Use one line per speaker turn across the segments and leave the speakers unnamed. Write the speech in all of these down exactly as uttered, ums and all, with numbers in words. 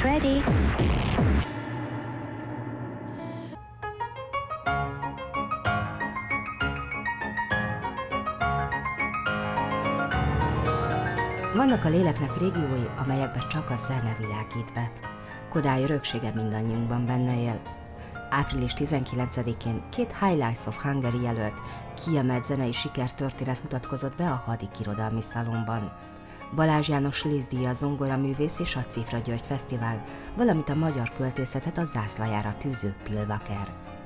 Get ready.
Vannak a léleknek régiói, amelyekbe csak a zene világít be. Kodály öröksége mindannyiunkban benne él. április tizenkilencedikén két Highlights of Hungary jelölt, kiemelt zenei sikertörténet mutatkozott be a Hadik Irodalmi Szalonban. Balázs János Liszt-díjas zongoraművész és a Cifra György Fesztivál, valamint a magyar költészetet a zászlajára tűző Pilvaker.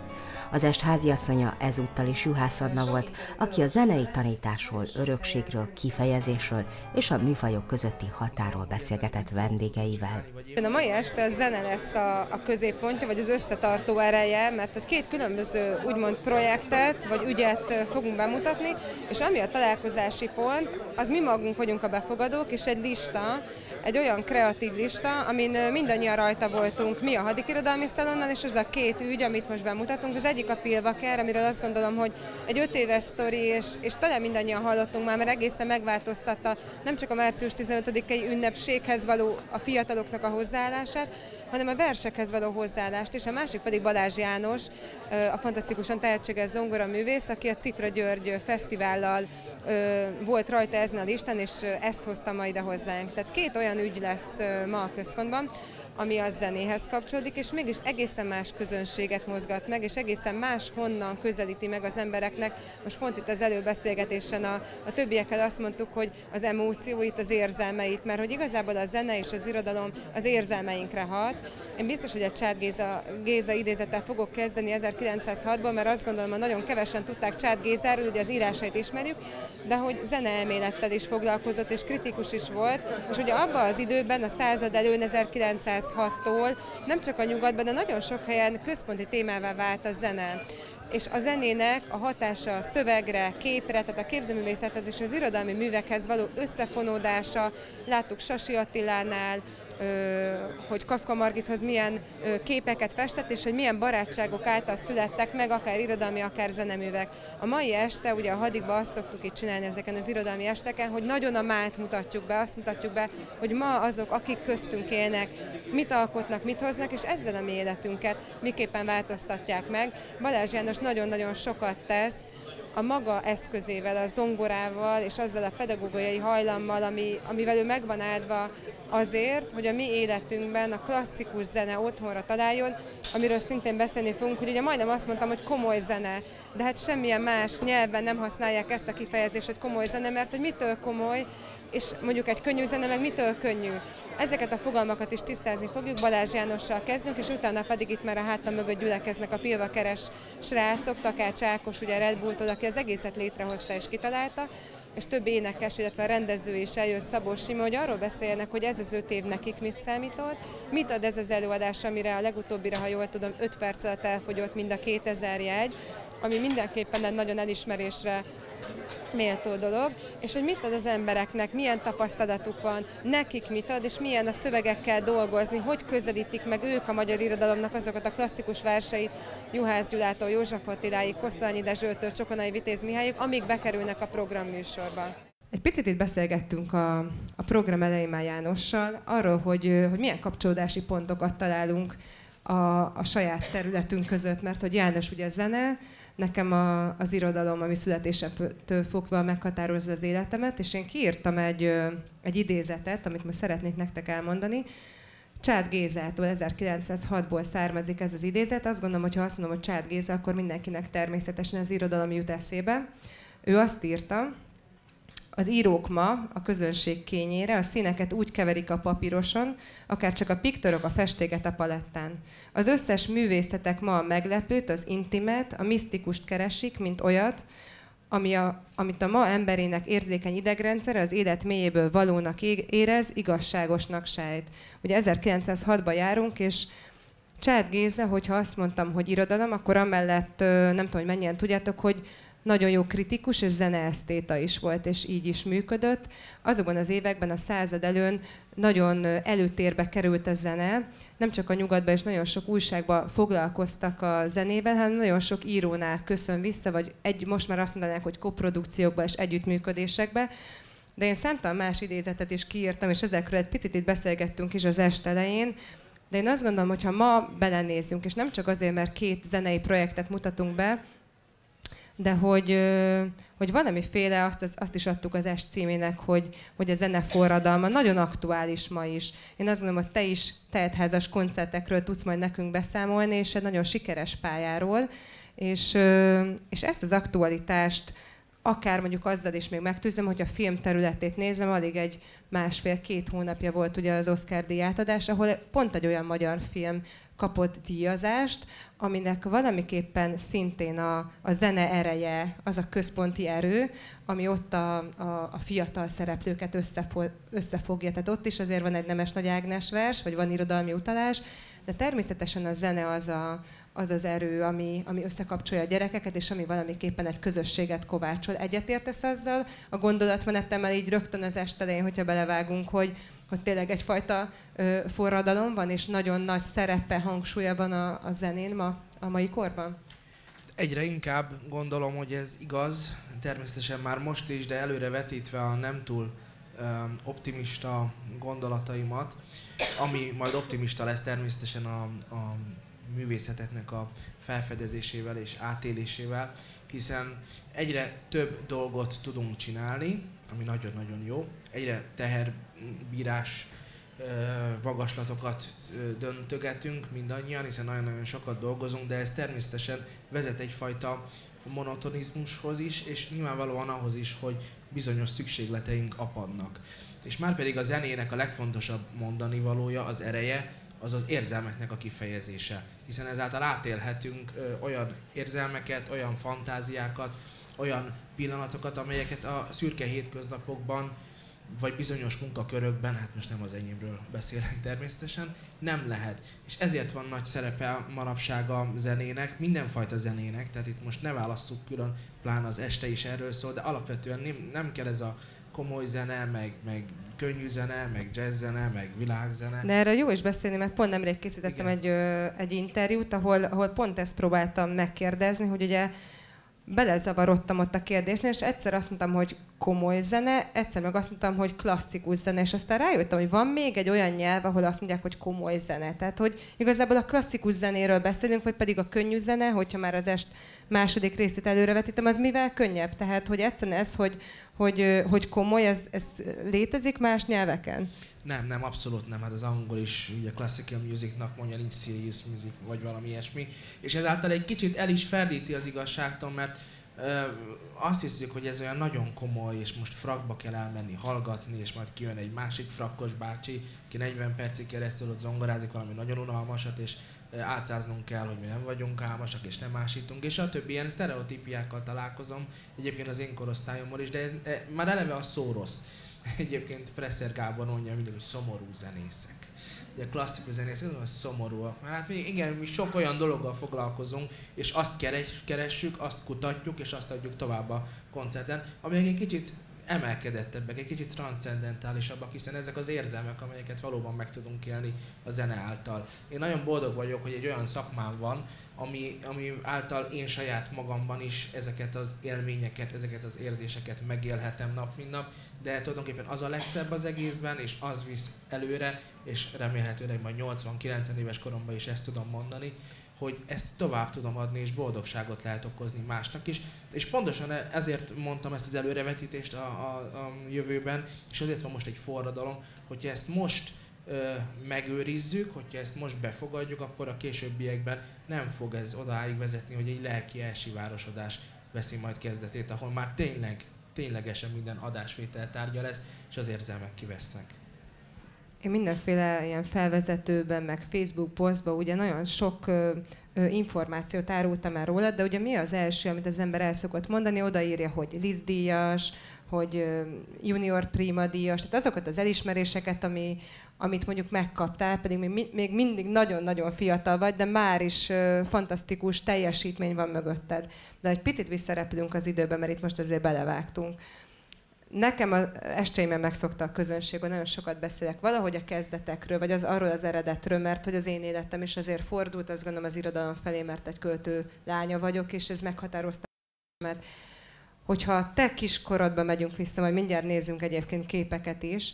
Az est háziasszonya ezúttal is Juhász Anna volt, aki a zenei tanításról, örökségről, kifejezésről és a műfajok közötti határról beszélgetett vendégeivel.
A mai este a zene lesz a, a középpontja, vagy az összetartó ereje, mert hogy két különböző úgymond projektet, vagy ügyet fogunk bemutatni, és ami a találkozási pont, az mi magunk vagyunk a befogadók, és egy lista, egy olyan kreatív lista, amin mindannyian rajta voltunk mi a Hadik Irodalmi Szalonnal, és az a két ügy, amit most bemutatunk, az egyik a Pilvaker, amiről azt gondolom, hogy egy öt éves sztori, és, és talán mindannyian hallottunk már, mert egészen megváltoztatta nem csak a március tizenötödikei ünnepséghez való a fiataloknak a hozzáállását, hanem a versekhez való hozzáállást, és a másik pedig Balázs János, a fantasztikusan tehetséges zongoraművész, aki a Cifra György Fesztivállal volt rajta ezen a listán, és ezt hozta ma ide hozzánk. Tehát két olyan ügy lesz ma a központban, ami a zenéhez kapcsolódik, és mégis egészen más közönséget mozgat meg, és egészen más honnan közelíti meg az embereknek. Most pont itt az előbeszélgetésen a, a többiekkel azt mondtuk, hogy az emócióit, az érzelmeit, mert hogy igazából a zene és az irodalom az érzelmeinkre hat. Én biztos, hogy a Csád Géza, Géza idézettel fogok kezdeni ezerkilencszázhatból, mert azt gondolom, hogy nagyon kevesen tudták Csád Gézáról, ugye az írásait ismerjük, de hogy zeneelmélettel is foglalkozott, és kritikus is volt, és ugye abban az időben, a század előn ezerkilencszázhattól nem csak a nyugatban, de nagyon sok helyen központi témává vált a zene. És a zenének a hatása a szövegre, képre, tehát a képzőművészethez és az irodalmi művekhez való összefonódása, láttuk Sasi Attilánál, hogy Kafka Margithoz milyen képeket festett, és hogy milyen barátságok által születtek meg, akár irodalmi, akár zeneművek. A mai este, ugye a Hadikban azt szoktuk itt csinálni ezeken az irodalmi esteken, hogy nagyon a mást mutatjuk be, azt mutatjuk be, hogy ma azok, akik köztünk élnek, mit alkotnak, mit hoznak, és ezzel a mi életünket miképpen változtatják meg. Balázs János nagyon-nagyon sokat tesz a maga eszközével, a zongorával és azzal a pedagógiai hajlammal, ami, amivel ő meg van áldva azért, hogy a mi életünkben a klasszikus zene otthonra találjon, amiről szintén beszélni fogunk, hogy ugye majdnem azt mondtam, hogy komoly zene, de hát semmilyen más nyelven nem használják ezt a kifejezést, hogy komoly zene, mert hogy mitől komoly, és mondjuk egy könnyű zene, meg mitől könnyű. Ezeket a fogalmakat is tisztázni fogjuk, Balázs Jánossal kezdünk, és utána pedig itt már a hátam mögött gyülekeznek a pilvakeres srácok, Takács Ákos, ugye Red Bulltól, aki az egészet létrehozta és kitalálta, és több énekes, illetve a rendező is eljött, Szabó Sima, hogy arról beszélnek, hogy ez az öt év nekik mit számított, mit ad ez az előadás, amire a legutóbbira, ha jól tudom, öt perc alatt elfogyott mind a kétezer jegy, ami mindenképpen egy nagyon elismerésre méltó dolog, és hogy mit ad az embereknek, milyen tapasztalatuk van, nekik mit ad, és milyen a szövegekkel dolgozni, hogy közelítik meg ők a magyar irodalomnak azokat a klasszikus verseit, Juhász Gyulától, József Attiláig, Kosztolányi Dezsőtől, Csokonai Vitéz Mihályig, amíg bekerülnek a programműsorba. Egy picit itt beszélgettünk a, a program elején már Jánossal arról, hogy, hogy milyen kapcsolódási pontokat találunk a, a saját területünk között, mert hogy János ugye zene, nekem a, az irodalom, ami születésemtől fogva meghatározza az életemet, és én kiírtam egy, egy idézetet, amit most szeretnék nektek elmondani. Csád Gézától ezerkilencszázhatból származik ez az idézet. Azt gondolom, hogy ha azt mondom, hogy Csád Géza, akkor mindenkinek természetesen az irodalom jut eszébe. Ő azt írta, az írók ma a közönség kényére a színeket úgy keverik a papíroson, akár csak a piktorok a festéket a palettán. Az összes művészetek ma a meglepőt, az intimet, a misztikust keresik, mint olyat, ami a, amit a ma emberének érzékeny idegrendszer az élet mélyéből valónak érez, igazságosnak sejt. Ugye ezerkilencszázhatban járunk, és Csád Géza, hogyha azt mondtam, hogy irodalom, akkor amellett nem tudom, hogy mennyien tudjátok, hogy nagyon jó kritikus és zeneesztéta is volt, és így is működött. Azokban az években a század előn nagyon előtérbe került a zene, nem csak a nyugatban, és nagyon sok újságban foglalkoztak a zenével, hanem nagyon sok írónál köszön vissza, vagy egy, most már azt mondanák, hogy koprodukciókba és együttműködésekbe. De én számtalan más idézetet is kiírtam, és ezekről egy picit itt beszélgettünk is az est elején. De én azt gondolom, hogy ha ma belenézünk, és nem csak azért, mert két zenei projektet mutatunk be, de hogy, hogy valamiféle, azt, azt is adtuk az est címének, hogy, hogy a zene forradalma nagyon aktuális ma is. Én azt gondolom, hogy te is teltházas koncertekről tudsz majd nekünk beszámolni, és egy nagyon sikeres pályáról, és, és ezt az aktualitást akár mondjuk azzal is még megtűzöm, hogy a film területét nézem, alig egy másfél-két hónapja volt ugye az Oscar-díj átadás, ahol pont egy olyan magyar film kapott díjazást, aminek valamiképpen szintén a, a zene ereje, az a központi erő, ami ott a, a, a fiatal szereplőket összefo- összefogja. Tehát ott is azért van egy Nemes Nagy Ágnes vers, vagy van irodalmi utalás, de természetesen a zene az a, az, az erő, ami, ami összekapcsolja a gyerekeket, és ami valamiképpen egy közösséget kovácsol. Egyetértesz azzal a gondolatmenetemmel így rögtön az est elején, hogyha belevágunk, hogy, hogy tényleg egyfajta ö, forradalom van, és nagyon nagy szerepe, hangsúlya van a, a zenén ma, a mai korban?
Egyre inkább gondolom, hogy ez igaz, természetesen már most is, de előre vetítve a nem túl ö, optimista gondolataimat, ami majd optimista lesz természetesen a, a művészeteknek a felfedezésével és átélésével, hiszen egyre több dolgot tudunk csinálni, ami nagyon-nagyon jó. Egyre teherbírás magaslatokat döntögetünk mindannyian, hiszen nagyon-nagyon sokat dolgozunk, de ez természetesen vezet egyfajta monotonizmushoz is, és nyilvánvalóan ahhoz is, hogy bizonyos szükségleteink apadnak. És már pedig a zenének a legfontosabb mondani valója, az ereje, az az érzelmeknek a kifejezése. Hiszen ezáltal átélhetünk ö, olyan érzelmeket, olyan fantáziákat, olyan pillanatokat, amelyeket a szürke hétköznapokban, vagy bizonyos munkakörökben, hát most nem az enyémről beszélek természetesen, nem lehet. És ezért van nagy szerepe manapság a zenének, mindenfajta zenének, tehát itt most ne válasszuk külön, pláne az este is erről szól, de alapvetően nem, nem kell ez a komoly zene, meg, meg könnyű zene, meg jazz zene, meg világzene.
De erről jó is beszélni, mert pont nemrég készítettem egy, ö, egy interjút, ahol, ahol pont ezt próbáltam megkérdezni, hogy ugye belezavarodtam ott a kérdésnél, és egyszer azt mondtam, hogy komoly zene, egyszer meg azt mondtam, hogy klasszikus zene, és aztán rájöttem, hogy van még egy olyan nyelv, ahol azt mondják, hogy komoly zene. Tehát, hogy igazából a klasszikus zenéről beszélünk, vagy pedig a könnyű zene, hogyha már az est második részét előrevetítem, az mivel könnyebb? Tehát, hogy egyszerűen ez, hogy, hogy, hogy komoly, ez, ez létezik más nyelveken?
Nem, nem, abszolút nem. Hát az angol is ugye classical musicnak mondja, nincs serious music, vagy valami ilyesmi. És ezáltal egy kicsit el is ferdíti az igazságtól, mert ö, azt hiszük, hogy ez olyan nagyon komoly, és most frakba kell elmenni, hallgatni, és majd kijön egy másik frakkos bácsi, ki negyven percig keresztül ott zongorázik valami nagyon unalmasat, és ö, átszáznunk kell, hogy mi nem vagyunk álmosak, és nem másítunk, és a többi ilyen sztereotípiákkal találkozom, egyébként az én korosztályommal is, de ez e, már eleve a szó rossz. Egyébként Presser Gábor mondja mindig, hogy szomorú zenészek. Ugye klasszikus zenészek, hogy szomorúak. Mert hát igen, mi sok olyan dologgal foglalkozunk, és azt keres, keressük, azt kutatjuk, és azt adjuk tovább a koncerten, amelyek egy kicsit emelkedettebbek, egy kicsit transzcendentálisabbak, hiszen ezek az érzelmek, amelyeket valóban meg tudunk élni a zene által. Én nagyon boldog vagyok, hogy egy olyan szakmám van, ami, ami által én saját magamban is ezeket az élményeket, ezeket az érzéseket megélhetem nap, mint nap, de tulajdonképpen az a legszebb az egészben, és az visz előre, és remélhetőleg majd nyolcvan-kilencven éves koromban is ezt tudom mondani, hogy ezt tovább tudom adni, és boldogságot lehet okozni másnak is. És pontosan ezért mondtam ezt az előrevetítést a, a, a jövőben, és azért van most egy forradalom, hogyha ezt most ö, megőrizzük, hogyha ezt most befogadjuk, akkor a későbbiekben nem fog ez odáig vezetni, hogy egy lelki elsivárosodás veszi majd kezdetét, ahol már tényleg, ténylegesen minden adásvétel tárgya lesz, és az érzelmek kivesznek.
Én mindenféle ilyen felvezetőben, meg Facebook posztban ugye nagyon sok ö, ö, információt árultam el rólad, de ugye mi az első, amit az ember el szokott mondani, odaírja, hogy Liszt-díjas, hogy ö, Junior Prima díjas, tehát azokat az elismeréseket, ami, amit mondjuk megkaptál, pedig még, még mindig nagyon-nagyon fiatal vagy, de már is ö, fantasztikus teljesítmény van mögötted. De egy picit visszarepülünk az időbe, mert itt most azért belevágtunk. Nekem az esteimben megszokta a közönség, hogy nagyon sokat beszélek valahogy a kezdetekről, vagy az arról az eredetről, mert hogy az én életem is azért fordult, azt gondolom az irodalom felé, mert egy költő lánya vagyok, és ez meghatározta, mert hogyha te kiskorodba megyünk vissza, majd mindjárt nézzünk egyébként képeket is,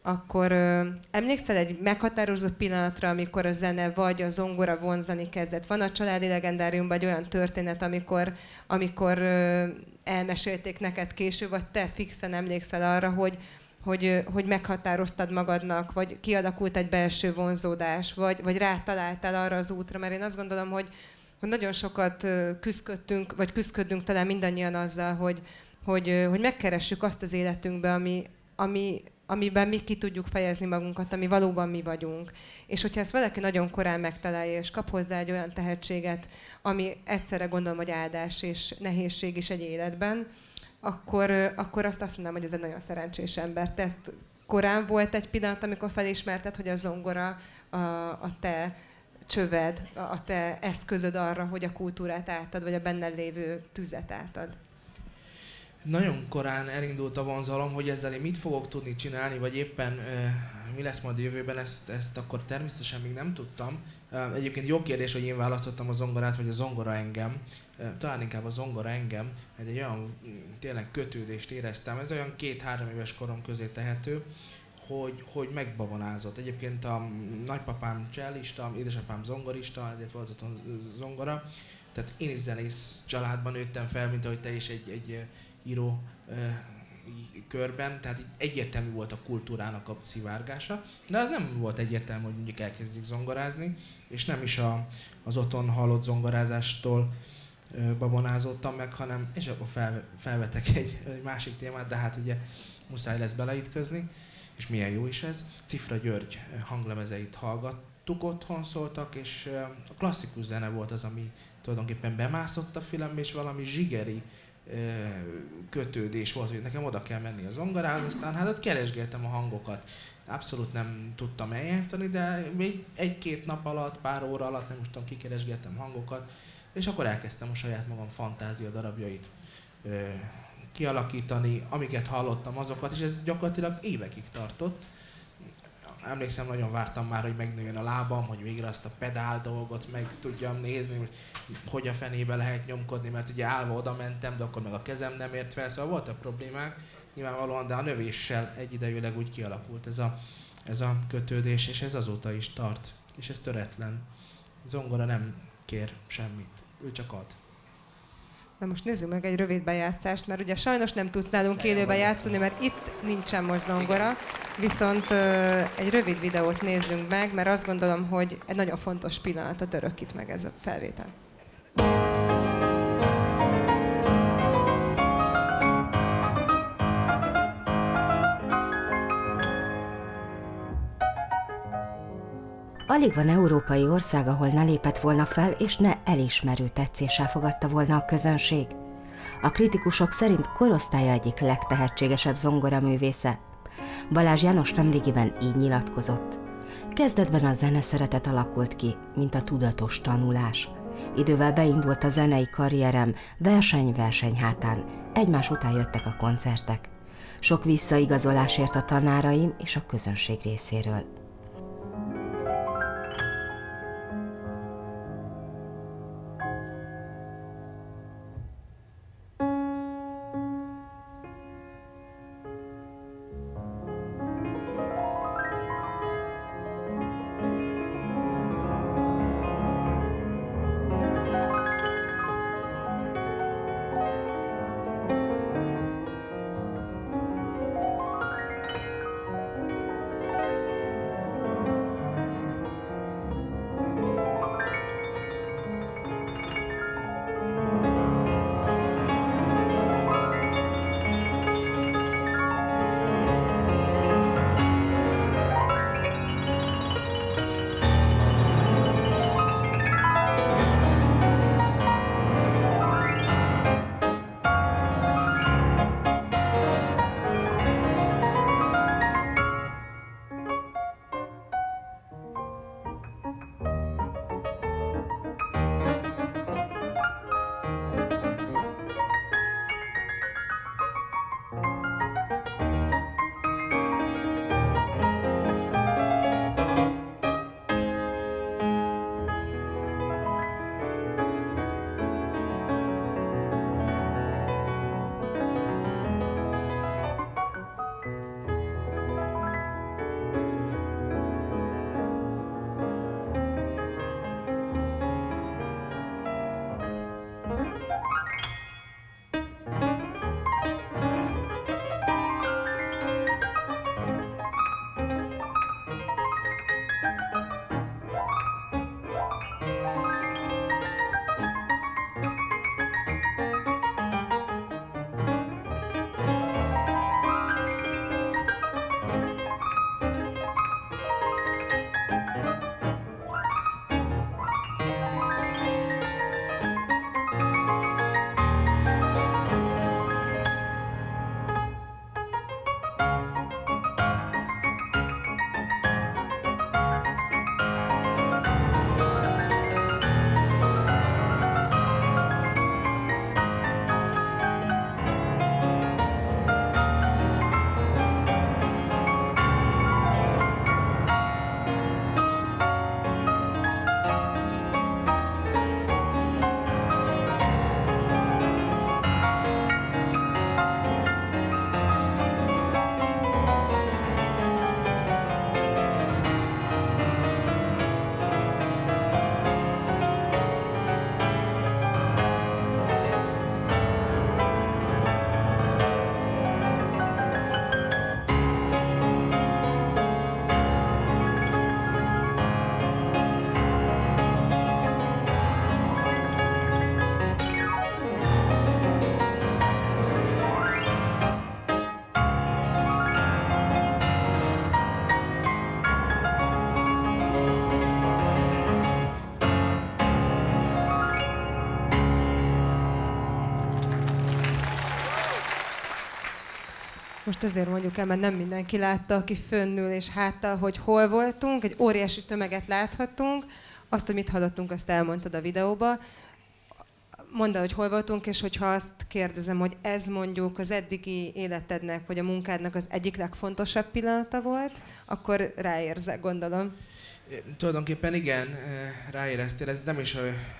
akkor ö, emlékszel egy meghatározó pillanatra, amikor a zene vagy a zongora vonzani kezdett? Van a Családi Legendáriumban egy olyan történet, amikor, amikor ö, elmesélték neked később, vagy te fixen emlékszel arra, hogy, hogy, hogy meghatároztad magadnak, vagy kialakult egy belső vonzódás, vagy, vagy rátaláltál arra az útra, mert én azt gondolom, hogy, hogy nagyon sokat küzdködtünk, vagy küzdködünk talán mindannyian azzal, hogy, hogy, hogy megkeressük azt az életünkbe, ami, ami, amiben mi ki tudjuk fejezni magunkat, ami valóban mi vagyunk. És hogyha ezt valaki nagyon korán megtalálja, és kap hozzá egy olyan tehetséget, ami egyszerre gondolom, hogy áldás és nehézség is egy életben, akkor, akkor azt azt mondom, hogy ez egy nagyon szerencsés ember. Te ezt korán volt egy pillanat, amikor felismerted, hogy a zongora a, a te csöved, a te eszközöd arra, hogy a kultúrát átad, vagy a benned lévő tüzet átad?
Nagyon korán elindult a vonzalom, hogy ezzel én mit fogok tudni csinálni, vagy éppen uh, mi lesz majd a jövőben, ezt, ezt akkor természetesen még nem tudtam. Uh, egyébként jó kérdés, hogy én választottam a zongorát, vagy a zongora engem. Uh, talán inkább a zongora engem, egy olyan tényleg kötődést éreztem. Ez olyan két-három éves korom közé tehető, hogy, hogy megbabonázott. Egyébként a nagypapám csellista, édesapám zongorista, ezért volt ott zongora. Tehát én is zenész családban nőttem fel, mint ahogy te is egy, egy író uh, körben, tehát itt egyértelmű volt a kultúrának a szivárgása, de az nem volt egyértelmű, hogy mondjuk elkezdjük zongorázni, és nem is a, az otthon hallott zongorázástól uh, babonázottam meg, hanem, és akkor fel, felvetek egy, egy másik témát, de hát ugye muszáj lesz beleütközni, és milyen jó is ez. Cifra György hanglemezeit hallgattuk, otthon szóltak, és uh, a klasszikus zene volt az, ami tulajdonképpen bemászott a filmbe, és valami zsigeri kötődés volt, hogy nekem oda kell menni a zongorához, aztán hát ott keresgéltem a hangokat. Abszolút nem tudtam eljátszani, de még egy-két nap alatt, pár óra alatt, nem most tudom, kikeresgéltem hangokat, és akkor elkezdtem a saját magam fantázia darabjait ö, kialakítani, amiket hallottam azokat, és ez gyakorlatilag évekig tartott. Emlékszem, nagyon vártam már, hogy megnőjön a lábam, hogy végre azt a pedál dolgot meg tudjam nézni, hogy hogy a fenébe lehet nyomkodni, mert ugye állva oda mentem, de akkor meg a kezem nem ért fel, szóval voltak problémák nyilvánvalóan, de a növéssel egyidejűleg úgy kialakult ez a, ez a kötődés, és ez azóta is tart, és ez töretlen. Zongora nem kér semmit, ő csak ad.
Na most nézzük meg egy rövid bejátszást, mert ugye sajnos nem tudsz nálunk élőben játszani, mert itt nincsen most zongora, viszont ö, egy rövid videót nézzünk meg, mert azt gondolom, hogy egy nagyon fontos pillanatot örökít meg ez a felvétel.
Alig van európai ország, ahol ne lépett volna fel, és ne elismerő tetszéssel fogadta volna a közönség. A kritikusok szerint korosztálya egyik legtehetségesebb zongoraművésze. Balázs János nemrégiben így nyilatkozott. Kezdetben a zeneszeretet alakult ki, mint a tudatos tanulás. Idővel beindult a zenei karrierem, verseny-verseny hátán, egymás után jöttek a koncertek. Sok visszaigazolásért a tanáraim és a közönség részéről.
Most azért mondjuk el, mert nem mindenki látta, aki fönnül és háttal, hogy hol voltunk, egy óriási tömeget láthattunk, azt, hogy mit hallottunk, azt elmondtad a videóba. Mondd el, hogy hol voltunk, és hogyha azt kérdezem, hogy ez mondjuk az eddigi életednek, vagy a munkádnak az egyik legfontosabb pillanata volt, akkor ráérzek, gondolom.
Tulajdonképpen igen, ráéreztél, ez nem is,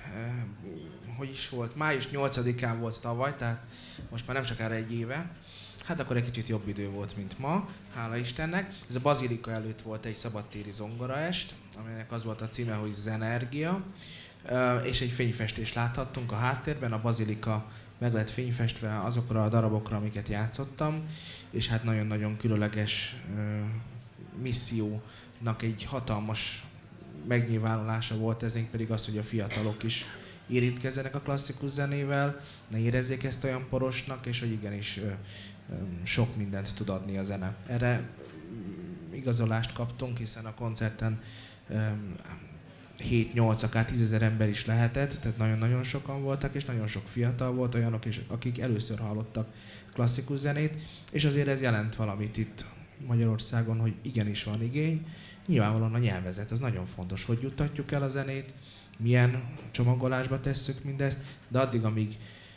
hogy is volt, május nyolcadikán volt tavaly, tehát most már nem csak erre egy éve. Hát akkor egy kicsit jobb idő volt, mint ma, hála Istennek. Ez a Bazilika előtt volt egy szabadtéri zongoraest, aminek az volt a címe, hogy Zenergia, és egy fényfestést láthattunk a háttérben, a Bazilika meg lett fényfestve azokra a darabokra, amiket játszottam, és hát nagyon-nagyon különleges missziónak egy hatalmas megnyilvánulása volt, ezért pedig az, hogy a fiatalok is érintkezzenek a klasszikus zenével, ne érezzék ezt olyan porosnak, és hogy igenis sok mindent tud adni a zene. Erre igazolást kaptunk, hiszen a koncerten hét-nyolc, akár tízezer ember is lehetett, tehát nagyon-nagyon sokan voltak, és nagyon sok fiatal volt, olyanok is, akik először hallottak klasszikus zenét, és azért ez jelent valamit itt Magyarországon, hogy igenis van igény. Nyilvánvalóan a nyelvezet, az nagyon fontos, hogy juttatjuk el a zenét, milyen csomagolásba tesszük mindezt, de addig, amíg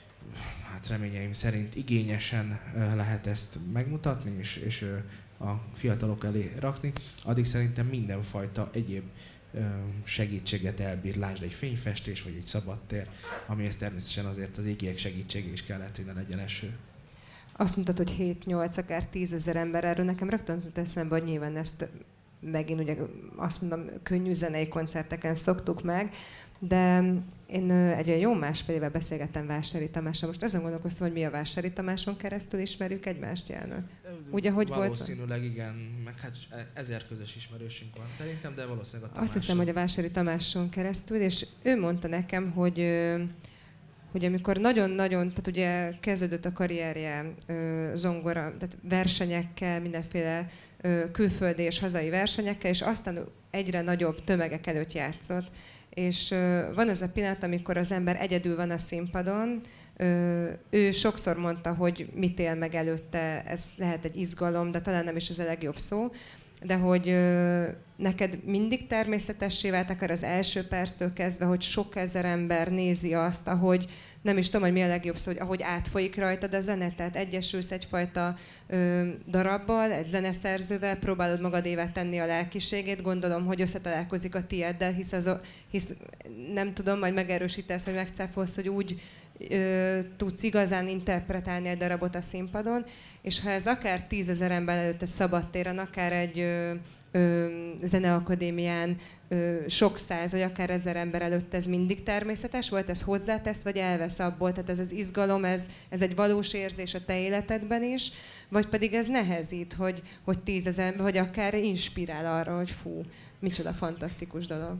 hát reményeim szerint igényesen lehet ezt megmutatni, és, és a fiatalok elé rakni, addig szerintem mindenfajta egyéb segítséget elbír, lásd egy fényfestés, vagy egy szabadtér, amihez természetesen azért az égiek segítsége is kellett, hogy ne legyen eső.
Azt mondtad, hogy hét-nyolc, akár tízezer ember, erről nekem rögtön jutott eszembe, hogy nyilván ezt megint ugye azt mondom, könnyű zenei koncerteken szoktuk meg, de én egy olyan jó másfél éve beszélgettem Vásári Tamással. Most azon gondolkoztam, hogy mi a Vásári Tamáson keresztül ismerjük egymást, János. Ugye, hogy volt?
Valószínűleg igen, meg hát ezer közös ismerősünk van szerintem, de valószínűleg a Tamáson.
Azt hiszem, hogy a Vásári Tamáson keresztül, és ő mondta nekem, hogy hogy amikor nagyon-nagyon, tehát ugye kezdődött a karrierje zongora, tehát versenyekkel, mindenféle külföldi és hazai versenyekkel, és aztán egyre nagyobb tömegek előtt játszott. És van ez a pillanat, amikor az ember egyedül van a színpadon, ő sokszor mondta, hogy mit él meg előtte, ez lehet egy izgalom, de talán nem is az a legjobb szó, de hogy neked mindig természetessé vált, akár az első perctől kezdve, hogy sok ezer ember nézi azt, ahogy nem is tudom, hogy mi a legjobb szó, hogy ahogy átfolyik rajtad a zene, tehát egyesülsz egyfajta ö, darabbal, egy zeneszerzővel, próbálod magadévá tenni a lelkiségét, gondolom, hogy összetalálkozik a tieddel, hisz, az, hisz nem tudom, majd megerősítesz, vagy megcáfolsz, hogy úgy ö, tudsz igazán interpretálni egy darabot a színpadon, és ha ez akár tízezer ember előtt egy szabadtéren, akár egy ö, ö, zeneakadémián, ö, sok száz, vagy akár ezer ember előtt ez mindig természetes volt, ez hozzátesz, vagy elvesz abból, tehát ez az izgalom, ez, ez egy valós érzés a te életedben is, vagy pedig ez nehezít, hogy, hogy tízezer, vagy akár inspirál arra, hogy fú, micsoda fantasztikus dolog.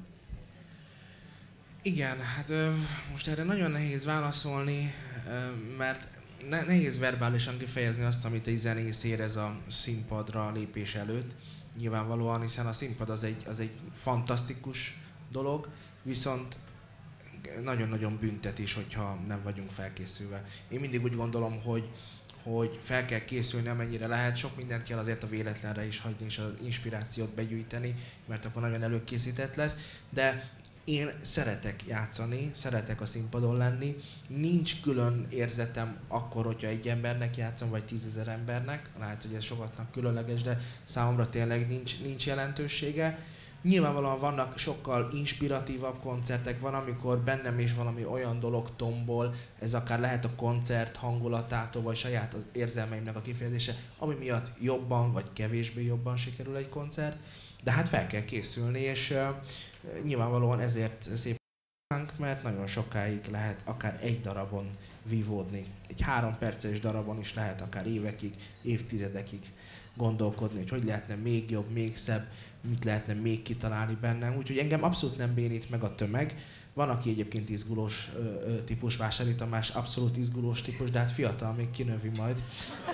Igen, hát ö, most erre nagyon nehéz válaszolni, ö, mert ne, nehéz verbálisan kifejezni azt, amit egy zenész érez a színpadra lépés előtt. Nyilvánvalóan, hiszen a színpad az egy, az egy fantasztikus dolog, viszont nagyon-nagyon büntetés, hogyha nem vagyunk felkészülve. Én mindig úgy gondolom, hogy, hogy fel kell készülni, amennyire lehet, sok mindent kell azért a véletlenre is hagyni, és az inspirációt begyűjteni, mert akkor nagyon előkészített lesz, de én szeretek játszani, szeretek a színpadon lenni, nincs külön érzetem akkor, hogyha egy embernek játszom, vagy tízezer embernek, lehet, hogy ez sokatnak különleges, de számomra tényleg nincs, nincs jelentősége. Nyilvánvalóan vannak sokkal inspiratívabb koncertek, van, amikor bennem is valami olyan dolog tombol, ez akár lehet a koncert hangulatától, vagy saját az érzelmeimnek a kifejezése, ami miatt jobban, vagy kevésbé jobban sikerül egy koncert, de hát fel kell készülni, és uh, nyilvánvalóan ezért szép, mert nagyon sokáig lehet akár egy darabon vívódni. Egy három perces darabon is lehet akár évekig, évtizedekig gondolkodni, hogy hogy lehetne még jobb, még szebb, mit lehetne még kitalálni bennem. Úgyhogy engem abszolút nem bénít meg a tömeg. Van, aki egyébként izgulós ö, ö, típus, Vásári Tamás abszolút izgulós típus, de hát fiatal, még kinövi majd.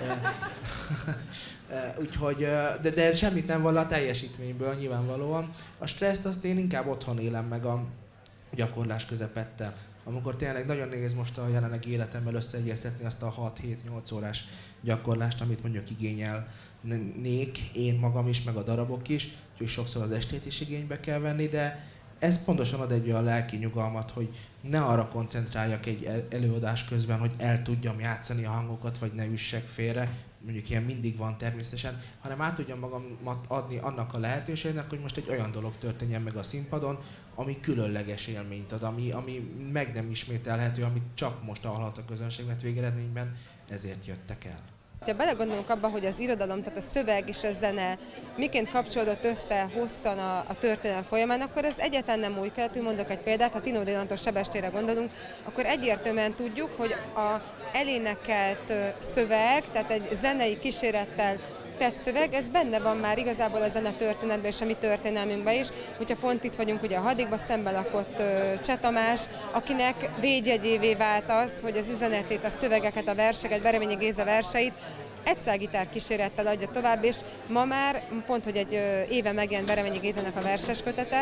Úgyhogy, de, de ez semmit nem vall a teljesítményből nyilvánvalóan. A stresszt azt én inkább otthon élem meg a gyakorlás közepette, amikor tényleg nagyon nehéz most a jelenlegi életemmel összeegyeztetni azt a hat-hét-nyolc órás gyakorlást, amit mondjuk igényelnék én magam is, meg a darabok is, úgyhogy sokszor az estét is igénybe kell venni, de ez pontosan ad egy olyan lelki nyugalmat, hogy ne arra koncentráljak egy előadás közben, hogy el tudjam játszani a hangokat, vagy ne üssek félre, mondjuk ilyen mindig van természetesen, hanem át tudjam magamat adni annak a lehetőségnek, hogy most egy olyan dolog történjen meg a színpadon, ami különleges élményt ad, ami, ami meg nem ismételhető, amit csak most hallhat a közönség, mert végeredményben ezért jöttek el.
Ha belegondolunk abba, hogy az irodalom, tehát a szöveg és a zene miként kapcsolódott össze hosszan a, a történelem folyamán, akkor ez egyáltalán nem új keletű. Mondok egy példát, ha Tinó Dél Sebestére gondolunk, akkor egyértelműen tudjuk, hogy a elénekelt szöveg, tehát egy zenei kísérettel tett szöveg, ez benne van már igazából a zene történetben és a mi történelmünkben is. Hogyha pont itt vagyunk ugye a Hadigba, szembe lakott Cseh Tamás, akinek védjegyévé vált az, hogy az üzenetét, a szövegeket, a verseket, Bereményi Géza verseit egyszálgitár kísérettel adja tovább, és ma már pont, hogy egy éve megjelent Bereményi Gézának a verses kötete,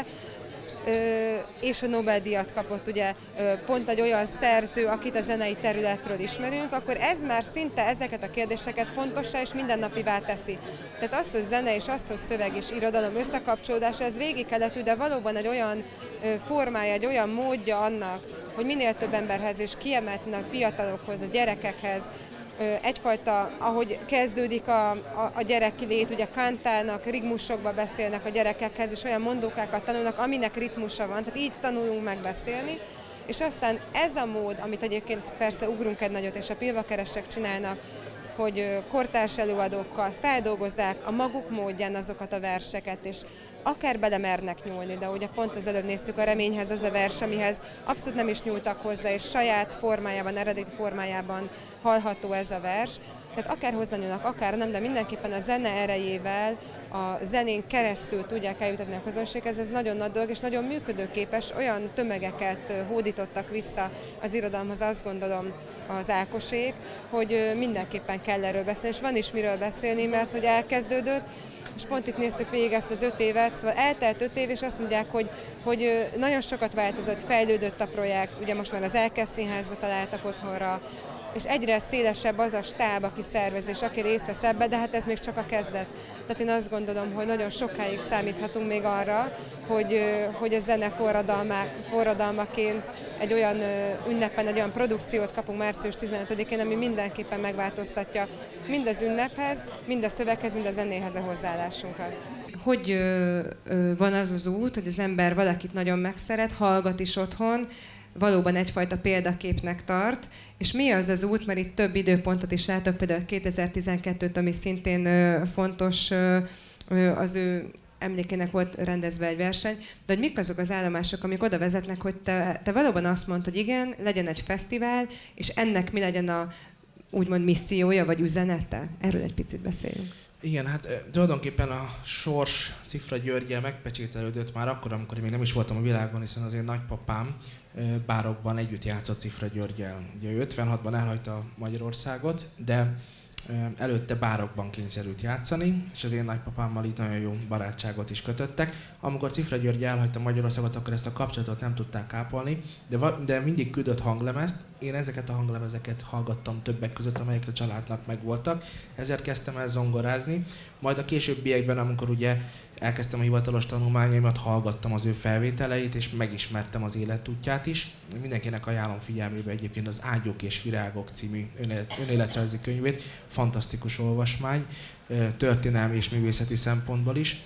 és a Nobel-díjat kapott ugye pont egy olyan szerző, akit a zenei területről ismerünk, akkor ez már szinte ezeket a kérdéseket fontossá és mindennapivá teszi. Tehát az, hogy zene és az, hogy szöveg és irodalom összekapcsolódása, ez régi keletű, de valóban egy olyan formája, egy olyan módja annak, hogy minél több emberhez és kiemelten a fiatalokhoz, a gyerekekhez, egyfajta, ahogy kezdődik a, a, a gyereki lét, ugye kantálnak, rigmusokba beszélnek a gyerekekhez, és olyan mondókákat tanulnak, aminek ritmusa van, tehát így tanulunk megbeszélni, és aztán ez a mód, amit egyébként persze ugrunk egy nagyot, és a pilvakeresek csinálnak, hogy kortárs előadókkal feldolgozzák a maguk módján azokat a verseket, és akár belemernek nyúlni, de ugye pont az előbb néztük a Reményhez, az a vers, amihez abszolút nem is nyúltak hozzá, és saját formájában, eredeti formájában hallható ez a vers. Tehát akár hozzányúlnak, akár nem, de mindenképpen a zene erejével, a zenén keresztül tudják eljutatni a közönséghez, ez nagyon nagy dolog, és nagyon működőképes, olyan tömegeket hódítottak vissza az irodalomhoz, azt gondolom az Ákosék, hogy mindenképpen kell erről beszélni, és van is miről beszélni, mert hogy elkezdődött, és pont itt néztük végig ezt az öt évet, szóval eltelt öt év, és azt mondják, hogy, hogy nagyon sokat változott, fejlődött a projekt, ugye most már az Elkesz Színházba találtak otthonra, és egyre szélesebb az a stáb, aki szervez, és aki részt vesz ebbe, de hát ez még csak a kezdet. Tehát én azt gondolom, hogy nagyon sokáig számíthatunk még arra, hogy, hogy a zene forradalmaként egy olyan ünnepen, egy olyan produkciót kapunk március tizenötödikén, ami mindenképpen megváltoztatja mind az ünnephez, mind a szöveghez, mind a zenéhez a hozzáállásunkat. Hogy ö, ö, van az az út, hogy az ember valakit nagyon megszeret, hallgat is otthon, valóban egyfajta példaképnek tart, és mi az az út, mert itt több időpontot is látok, például kétezer-tizenkettőt, ami szintén ö, fontos, ö, az ő emlékének volt rendezve egy verseny, de hogy mik azok az állomások, amik oda vezetnek, hogy te, te valóban azt mondod, hogy igen, legyen egy fesztivál, és ennek mi legyen a úgymond missziója, vagy üzenete? Erről egy picit beszéljünk.
Igen, hát tulajdonképpen a sors Cifra Györggyel megpecsételődött már akkor, amikor én még nem is voltam a világon, hiszen az én nagypapám bárokban együtt játszott Cifra Györggyel. Ugye ő ötvenhatban elhagyta Magyarországot, de előtte bárokban kényszerült játszani, és az én nagypapámmal itt nagyon jó barátságot is kötöttek. Amikor Cifra György elhagyta Magyarországot, akkor ezt a kapcsolatot nem tudták ápolni, de, de mindig küldött hanglemezt. Én ezeket a hanglemezeket hallgattam többek között, amelyek a családnak megvoltak, ezért kezdtem el zongorázni. Majd a későbbiekben, amikor ugye elkezdtem a hivatalos tanulmányaimat, hallgattam az ő felvételeit, és megismertem az életútját is. Mindenkinek ajánlom figyelmébe egyébként az Ágyok és Virágok című önéletrajzi könyvét. Fantasztikus olvasmány, történelmi és művészeti szempontból is.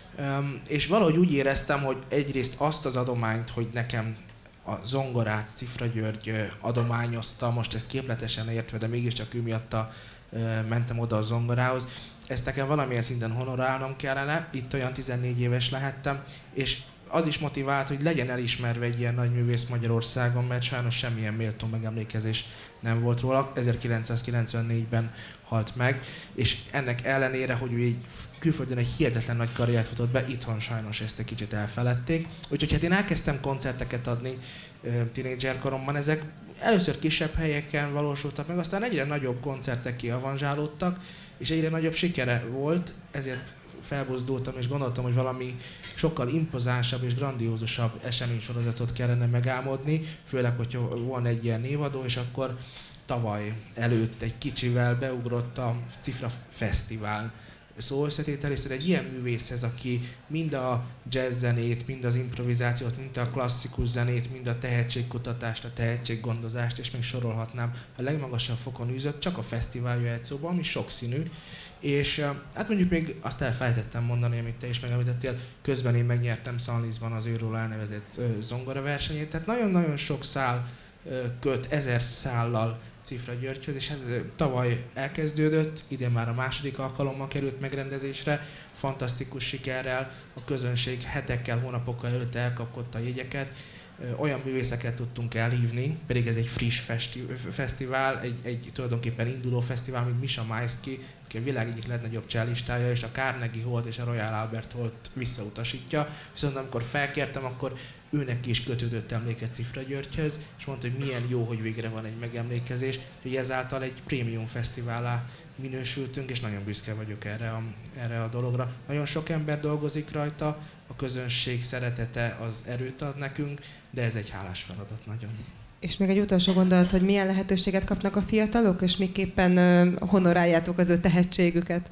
És valahogy úgy éreztem, hogy egyrészt azt az adományt, hogy nekem a zongorát Cifra György adományozta, most ezt képletesen értve, de mégiscsak ő miatta mentem oda a zongorához. Ezt nekem valamilyen szinten honorálnom kellene, itt olyan tizennégy éves lehettem, és az is motivált, hogy legyen elismerve egy ilyen nagy művész Magyarországon, mert sajnos semmilyen méltó megemlékezés nem volt róla. ezerkilencszázkilencvennégyben halt meg, és ennek ellenére, hogy ő egy külföldön egy hihetetlen nagy karriert futott be, itthon sajnos ezt egy kicsit elfeledték. Úgyhogy hát én elkezdtem koncerteket adni tínédzserkoromban, ezek először kisebb helyeken valósultak meg, aztán egyre nagyobb koncertek kiavanzsálódtak, és egyre nagyobb sikere volt, ezért felbuzdultam és gondoltam, hogy valami sokkal impozánsabb és grandiózusabb eseménysorozatot kellene megálmodni, főleg, hogyha van egy ilyen névadó, és akkor tavaly előtt egy kicsivel beugrott a Cifra Fesztivál szó összetétel, és egy ilyen művészhez, aki mind a jazz zenét, mind az improvizációt, mind a klasszikus zenét, mind a tehetségkutatást, a tehetséggondozást, és még sorolhatnám, a legmagasabb fokon űzött, csak a fesztivál jöhet szóba, ami sokszínű. És hát mondjuk még azt elfelejtettem mondani, amit te is megemlítettél, közben én megnyertem Szanliszban az őróla elnevezett zongora versenyét, tehát nagyon-nagyon sok szál köt, ezer szállal Cifra Györgyhöz, és ez tavaly elkezdődött, idén már a második alkalommal került megrendezésre, fantasztikus sikerrel, a közönség hetekkel, hónapokkal előtt elkapkodta a jegyeket, olyan művészeket tudtunk elhívni, pedig ez egy friss festi- fesztivál, egy, egy tulajdonképpen induló fesztivál, mint Misha Maisky, aki a világ egyik legnagyobb cellistája, és a Carnegie Hall és a Royal Albert Hallt visszautasítja. Viszont amikor felkértem, akkor őnek is kötődött emléke Cifra Györgyhöz, és mondta, hogy milyen jó, hogy végre van egy megemlékezés, hogy ezáltal egy prémium fesztiválá minősültünk, és nagyon büszke vagyok erre a, erre a dologra. Nagyon sok ember dolgozik rajta, a közönség szeretete az erőt ad nekünk, de ez egy hálás feladat nagyon.
És még egy utolsó gondolat, hogy milyen lehetőséget kapnak a fiatalok, és miképpen honoráljátok az ő tehetségüket?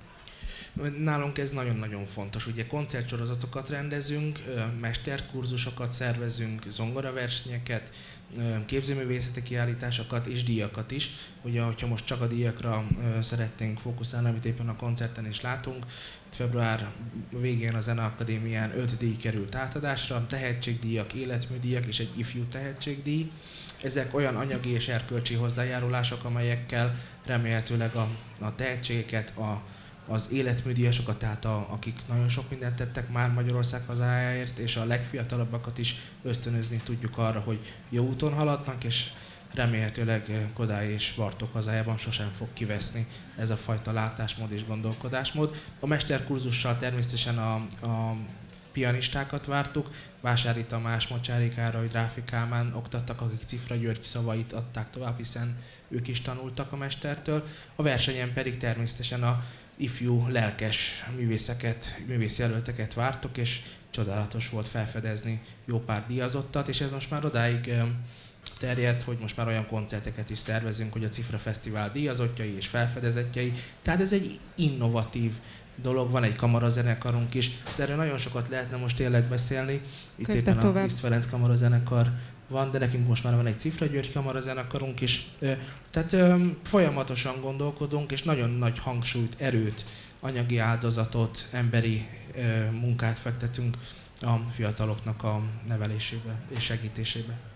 Nálunk ez nagyon-nagyon fontos. Ugye koncertsorozatokat rendezünk, mesterkurzusokat szervezünk, zongoraversenyeket, képzőművészeti kiállításokat és díjakat is. Ugye, hogyha most csak a díjakra szeretnénk fókuszálni, amit éppen a koncerten is látunk, itt február végén a Zeneakadémián öt díj került átadásra, tehetségdíjak, életműdíjak és egy ifjú tehetségdíj. Ezek olyan anyagi és erkölcsi hozzájárulások, amelyekkel remélhetőleg a, a tehetségeket, a az életműdíjasokat, tehát a, akik nagyon sok mindent tettek már Magyarország hazájáért, és a legfiatalabbakat is ösztönözni tudjuk arra, hogy jó úton haladnak, és remélhetőleg Kodály és Bartók hazájában sosem fog kiveszni ez a fajta látásmód és gondolkodásmód. A mesterkurzussal természetesen a, a pianistákat vártuk, Vásári Tamás, Mocsári Károly, Dráfi Kálmán oktattak, akik Cifra György szavait adták tovább, hiszen ők is tanultak a mestertől. A versenyen pedig természetesen a ifjú, lelkes művészeket, művészjelölteket vártok, és csodálatos volt felfedezni jó pár díjazottat, és ez most már odáig terjedt, hogy most már olyan koncerteket is szervezünk, hogy a Cifra Fesztivál díjazottjai és felfedezettjei. Tehát ez egy innovatív dolog, van egy kamarazenekarunk is, erről nagyon sokat lehetne most tényleg beszélni. Itt
Közben
éppen a Liszt Ferenc kamarazenekar van, de nekünk most már van egy Cifra György kamarazenekarunk is. Tehát folyamatosan gondolkodunk, és nagyon nagy hangsúlyt, erőt, anyagi áldozatot, emberi munkát fektetünk a fiataloknak a nevelésébe és segítésébe.